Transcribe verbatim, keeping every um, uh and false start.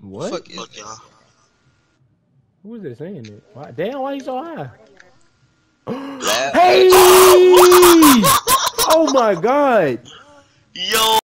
What? Fuck y'all. Who is this saying it? Why, damn, why he so high? Laugh. Hey! Oh my god! Yo.